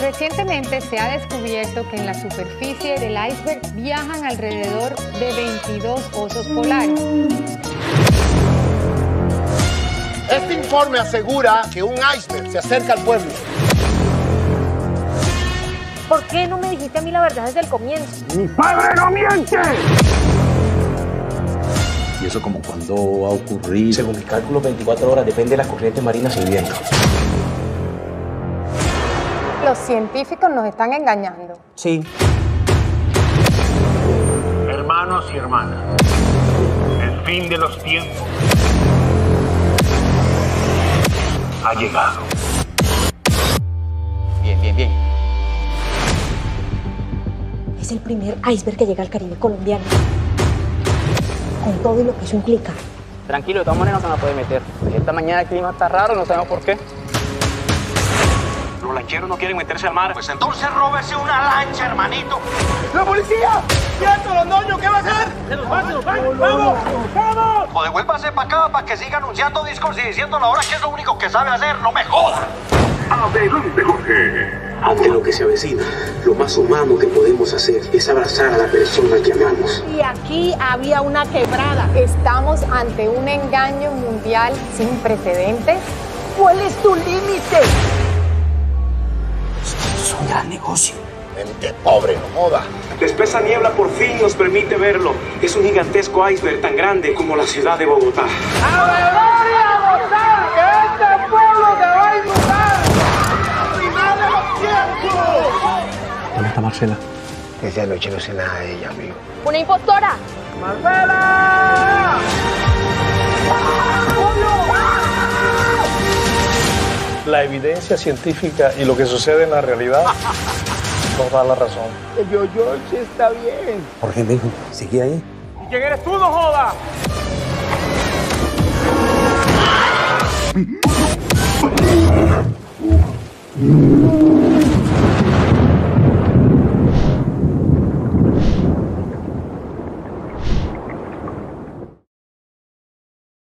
Recientemente se ha descubierto que en la superficie del iceberg viajan alrededor de 22 osos polares. Este informe asegura que un iceberg se acerca al pueblo. ¿Por qué no me dijiste a mí la verdad desde el comienzo? ¡Mi padre no miente! ¿Y eso como cuándo va a ocurrir? Según mis cálculos, 24 horas, depende de las corrientes marinas y el viento. Los científicos nos están engañando. Sí. Hermanos y hermanas, el fin de los tiempos ha llegado. Bien. Es el primer iceberg que llega al Caribe colombiano. Con todo y lo que eso implica. Tranquilo, de todas maneras no se nos puede meter. Esta mañana el clima está raro, no sabemos por qué. Los lancheros no quieren meterse al mar. Pues entonces róbese una lancha, hermanito. ¡La policía! ¡Quieto, Londoño! ¿Qué va a hacer? ¡Vamos! O devuélvase para acá para que siga anunciando discos y diciéndolo ahora que es lo único que sabe hacer. ¡No me joda! Adelante, Jorge. Ante lo que se avecina, lo más humano que podemos hacer es abrazar a la persona que amamos. Y aquí había una quebrada. ¿Estamos ante un engaño mundial sin precedentes? ¿Cuál es tu límite? Es un gran negocio. Gente pobre, no moda. La espesa niebla por fin nos permite verlo. Es un gigantesco iceberg tan grande como la ciudad de Bogotá. ¡A beber y a gozar! ¡Que este pueblo te va a inundar! ¡Al final de los tiempos! ¿Dónde está Marcela? Desde anoche no sé nada de ella, amigo. ¡Una impostora! ¡Marcela! La evidencia científica y lo que sucede en la realidad nos da la razón. El yo-yo está bien. Jorge, mijo, sigue ahí. ¿Y quién eres tú, no joda?